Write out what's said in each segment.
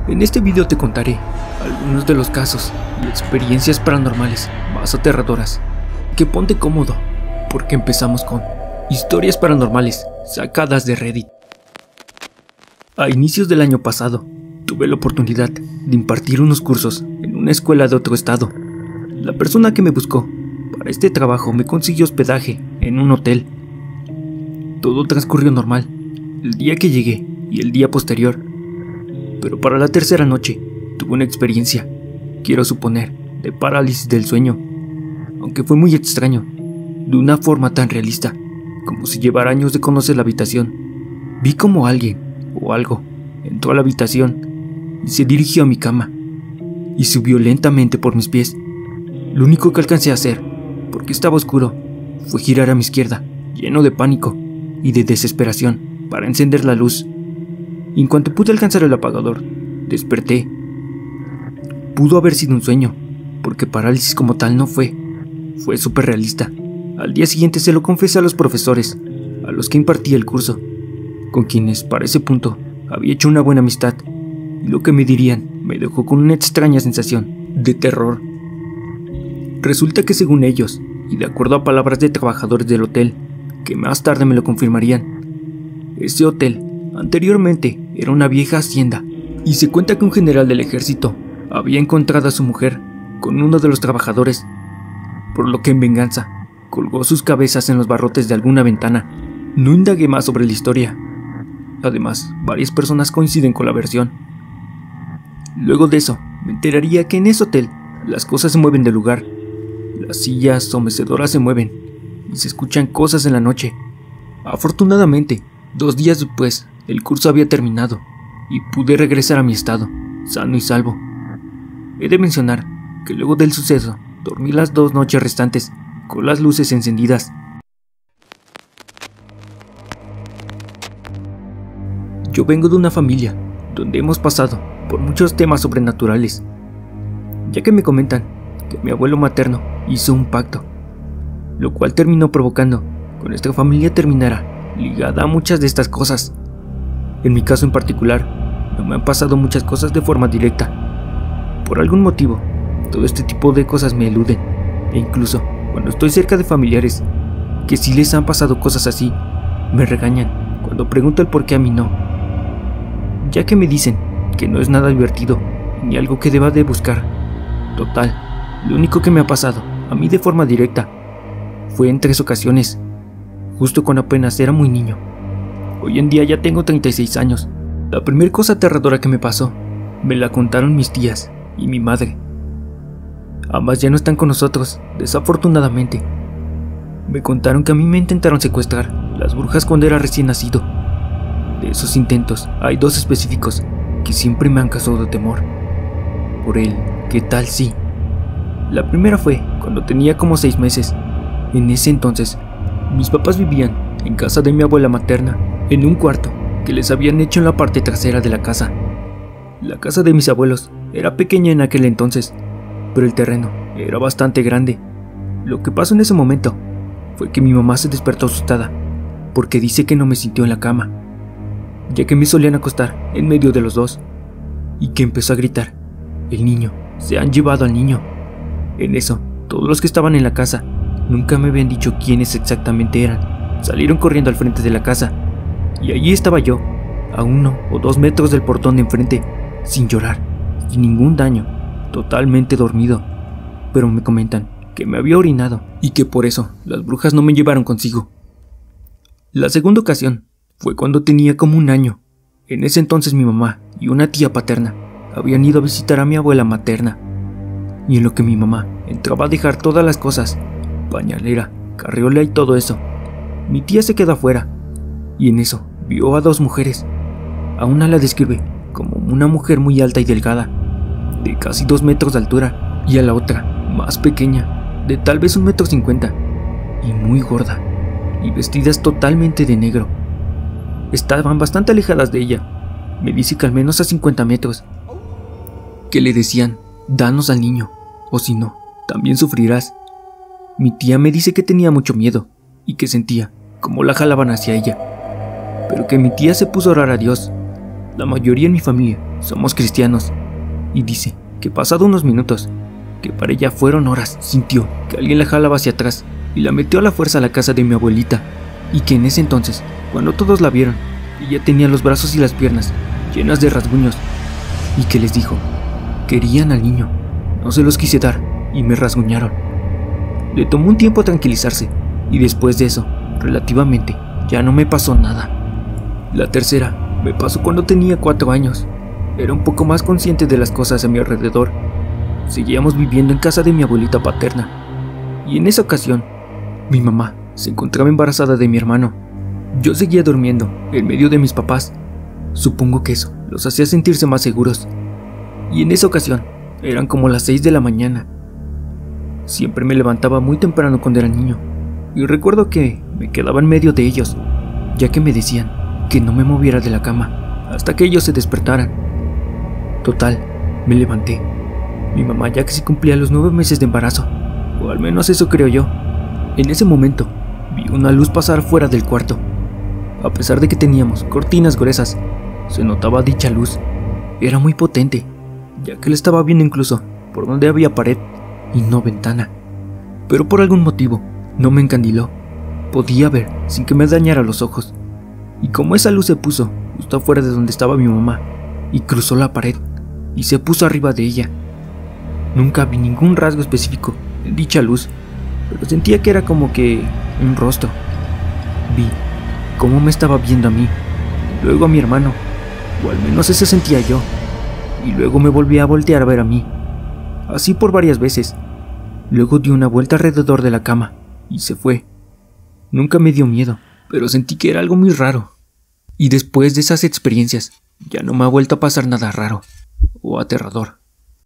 En este video te contaré algunos de los casos y experiencias paranormales más aterradoras. Que ponte cómodo, porque empezamos con historias paranormales sacadas de Reddit. A inicios del año pasado, tuve la oportunidad de impartir unos cursos en una escuela de otro estado. La persona que me buscó para este trabajo me consiguió hospedaje en un hotel. Todo transcurrió normal, el día que llegué y el día posterior. Pero para la tercera noche, tuve una experiencia, quiero suponer, de parálisis del sueño. Aunque fue muy extraño, de una forma tan realista, como si llevara años de conocer la habitación. Vi como alguien, o algo, entró a la habitación y se dirigió a mi cama, y subió lentamente por mis pies. Lo único que alcancé a hacer, porque estaba oscuro, fue girar a mi izquierda, lleno de pánico y de desesperación, para encender la luz. Y en cuanto pude alcanzar el apagador, desperté. Pudo haber sido un sueño, porque parálisis como tal no fue. Fue súper realista. Al día siguiente se lo confesé a los profesores, a los que impartía el curso, con quienes para ese punto había hecho una buena amistad, y lo que me dirían me dejó con una extraña sensación de terror. Resulta que según ellos, y de acuerdo a palabras de trabajadores del hotel, que más tarde me lo confirmarían, ese hotel anteriormente era una vieja hacienda, y se cuenta que un general del ejército había encontrado a su mujer con uno de los trabajadores, por lo que en venganza colgó sus cabezas en los barrotes de alguna ventana. No indagué más sobre la historia. Además, varias personas coinciden con la versión. Luego de eso, me enteraría que en ese hotel las cosas se mueven de lugar. Las sillas o mecedoras se mueven y se escuchan cosas en la noche. Afortunadamente, 2 días después, el curso había terminado y pude regresar a mi estado, sano y salvo. He de mencionar que luego del suceso, dormí las 2 noches restantes con las luces encendidas. Yo vengo de una familia donde hemos pasado por muchos temas sobrenaturales, ya que me comentan que mi abuelo materno hizo un pacto, lo cual terminó provocando que nuestra familia terminara ligada a muchas de estas cosas. En mi caso en particular, no me han pasado muchas cosas de forma directa. Por algún motivo, todo este tipo de cosas me eluden, e incluso cuando estoy cerca de familiares que sí les han pasado cosas así, me regañan cuando pregunto el por qué a mí no, ya que me dicen que no es nada divertido ni algo que deba de buscar. Total, lo único que me ha pasado a mí de forma directa fue en 3 ocasiones, justo cuando apenas era muy niño. Hoy en día ya tengo 36 años. La primera cosa aterradora que me pasó me la contaron mis tías y mi madre. Ambas ya no están con nosotros, desafortunadamente. Me contaron que a mí me intentaron secuestrar las brujas cuando era recién nacido. De esos intentos hay 2 específicos que siempre me han causado temor. Por el ¿qué tal si? La primera fue cuando tenía como 6 meses. En ese entonces, mis papás vivían en casa de mi abuela materna, en un cuarto que les habían hecho en la parte trasera de la casa. La casa de mis abuelos era pequeña en aquel entonces, pero el terreno era bastante grande. Lo que pasó en ese momento fue que mi mamá se despertó asustada, porque dice que no me sintió en la cama, ya que me solían acostar en medio de los dos, y que empezó a gritar: "El niño, se han llevado al niño". En eso, todos los que estaban en la casa, nunca me habían dicho quiénes exactamente eran, salieron corriendo al frente de la casa, y allí estaba yo, a 1 o 2 metros del portón de enfrente, sin llorar, sin ningún daño, totalmente dormido. Pero me comentan que me había orinado y que por eso las brujas no me llevaron consigo. La segunda ocasión fue cuando tenía como 1 año. En ese entonces mi mamá y una tía paterna habían ido a visitar a mi abuela materna, y en lo que mi mamá entraba a dejar todas las cosas, pañalera, carriola y todo eso, mi tía se quedó afuera, y en eso vio a 2 mujeres. A una la describe como una mujer muy alta y delgada, de casi 2 metros de altura, y a la otra, más pequeña, de tal vez 1,50 m, y muy gorda, y vestidas totalmente de negro. Estaban bastante alejadas de ella, me dice que al menos a 50 metros, que le decían: "Danos al niño, o si no, también sufrirás". Mi tía me dice que tenía mucho miedo, y que sentía como la jalaban hacia ella, pero que mi tía se puso a orar a Dios. La mayoría en mi familia somos cristianos, y dice que pasado unos minutos, que para ella fueron horas, sintió que alguien la jalaba hacia atrás y la metió a la fuerza a la casa de mi abuelita, y que en ese entonces, cuando todos la vieron, ella tenía los brazos y las piernas llenas de rasguños, y que les dijo, querían al niño, no se los quise dar y me rasguñaron. Le tomó un tiempo tranquilizarse, y después de eso, relativamente, ya no me pasó nada. La tercera me pasó cuando tenía 4 años. Era un poco más consciente de las cosas a mi alrededor. Seguíamos viviendo en casa de mi abuelita paterna, y en esa ocasión, mi mamá se encontraba embarazada de mi hermano. Yo seguía durmiendo en medio de mis papás. Supongo que eso los hacía sentirse más seguros. Y en esa ocasión, eran como las 6 de la mañana. Siempre me levantaba muy temprano cuando era niño, y recuerdo que me quedaba en medio de ellos, ya que me decían que no me moviera de la cama hasta que ellos se despertaran. Total, me levanté. Mi mamá ya casi cumplía los 9 meses de embarazo, o al menos eso creo yo. En ese momento, vi una luz pasar fuera del cuarto. A pesar de que teníamos cortinas gruesas, se notaba dicha luz. Era muy potente, ya que la estaba viendo incluso por donde había pared y no ventana. Pero por algún motivo, no me encandiló. Podía ver sin que me dañara los ojos. Y como esa luz se puso justo afuera de donde estaba mi mamá, y cruzó la pared, y se puso arriba de ella. Nunca vi ningún rasgo específico en dicha luz, pero sentía que era como que un rostro. Vi cómo me estaba viendo a mí, luego a mi hermano, o al menos eso sentía yo, y luego me volví a voltear a ver a mí. Así por varias veces. Luego dio una vuelta alrededor de la cama y se fue. Nunca me dio miedo, pero sentí que era algo muy raro. Y después de esas experiencias, ya no me ha vuelto a pasar nada raro o aterrador.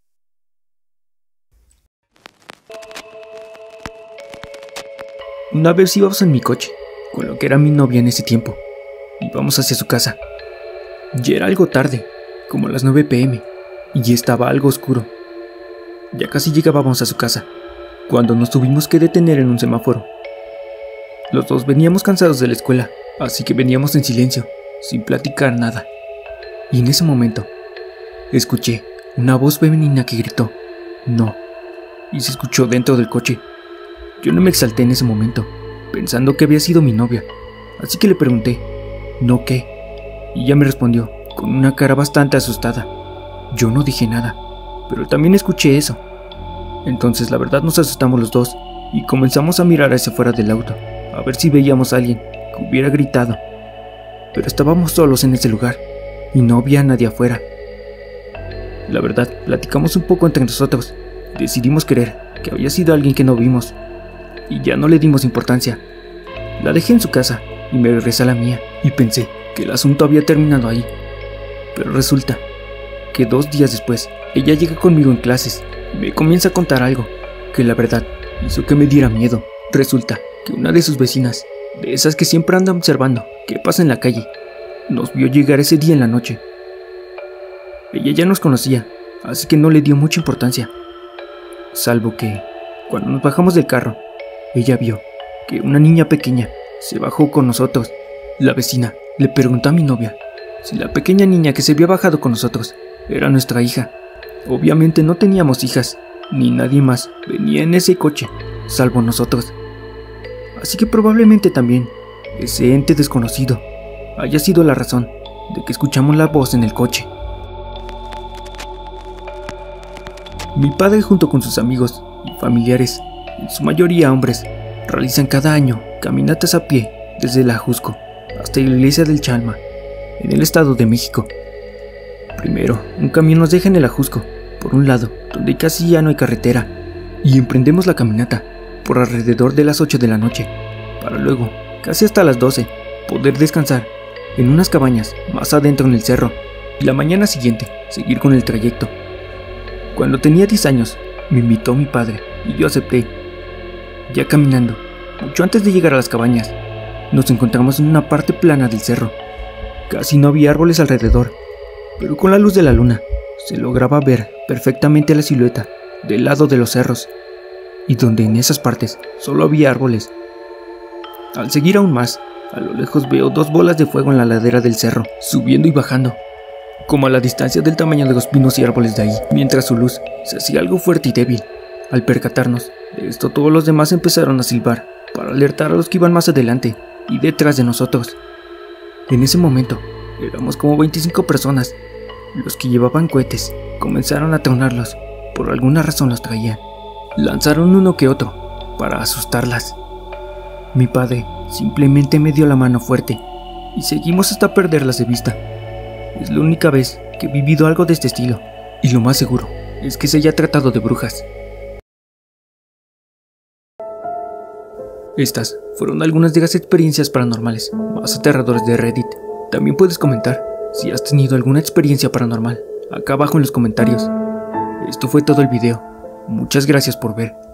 Una vez íbamos en mi coche, con lo que era mi novia en ese tiempo. Íbamos hacia su casa. Ya era algo tarde, como las 9 p.m, y estaba algo oscuro. Ya casi llegábamos a su casa, cuando nos tuvimos que detener en un semáforo. Los dos veníamos cansados de la escuela, así que veníamos en silencio, sin platicar nada. Y en ese momento, escuché una voz femenina que gritó, "No", y se escuchó dentro del coche. Yo no me exalté en ese momento, pensando que había sido mi novia, así que le pregunté, "¿No qué?", y ella me respondió, con una cara bastante asustada. Yo no dije nada, pero también escuché eso. Entonces la verdad nos asustamos los dos, y comenzamos a mirar hacia afuera del auto, a ver si veíamos a alguien que hubiera gritado. Pero estábamos solos en ese lugar, y no había nadie afuera. La verdad, platicamos un poco entre nosotros, y decidimos creer que había sido alguien que no vimos, y ya no le dimos importancia. La dejé en su casa, y me regresé a la mía, y pensé que el asunto había terminado ahí. Pero resulta que 2 días después, ella llega conmigo en clases, y me comienza a contar algo, que la verdad hizo que me diera miedo. Resulta que una de sus vecinas, de esas que siempre andan observando qué pasa en la calle, nos vio llegar ese día en la noche. Ella ya nos conocía, así que no le dio mucha importancia. Salvo que, cuando nos bajamos del carro, ella vio que una niña pequeña se bajó con nosotros. La vecina le preguntó a mi novia si la pequeña niña que se había bajado con nosotros era nuestra hija. Obviamente no teníamos hijas, ni nadie más venía en ese coche, salvo nosotros. Así que probablemente también ese ente desconocido haya sido la razón de que escuchamos la voz en el coche. Mi padre, junto con sus amigos y familiares, en su mayoría hombres, realizan cada año caminatas a pie desde la Ajusco hasta la iglesia del Chalma, en el estado de México. Primero, un camión nos deja en el Ajusco, por un lado, donde casi ya no hay carretera, y emprendemos la caminata por alrededor de las 8 de la noche, para luego, casi hasta las 12, poder descansar en unas cabañas más adentro en el cerro, y la mañana siguiente seguir con el trayecto. Cuando tenía 10 años, me invitó mi padre y yo acepté. Ya caminando, mucho antes de llegar a las cabañas, nos encontramos en una parte plana del cerro. Casi no había árboles alrededor, pero con la luz de la luna se lograba ver perfectamente la silueta del lado de los cerros, y donde en esas partes solo había árboles. Al seguir aún más, a lo lejos veo 2 bolas de fuego en la ladera del cerro, subiendo y bajando. como a la distancia del tamaño de los pinos y árboles de ahí, mientras su luz se hacía algo fuerte y débil. Al percatarnos de esto, todos los demás empezaron a silbar para alertar a los que iban más adelante y detrás de nosotros. En ese momento, éramos como 25 personas. Los que llevaban cohetes comenzaron a tronarlos, por alguna razón los traían. Lanzaron uno que otro para asustarlas. Mi padre simplemente me dio la mano fuerte y seguimos hasta perderlas de vista. Es la única vez que he vivido algo de este estilo, y lo más seguro es que se haya tratado de brujas. Estas fueron algunas de las experiencias paranormales más aterradoras de Reddit. También puedes comentar si has tenido alguna experiencia paranormal acá abajo en los comentarios. Esto fue todo el video. Muchas gracias por ver.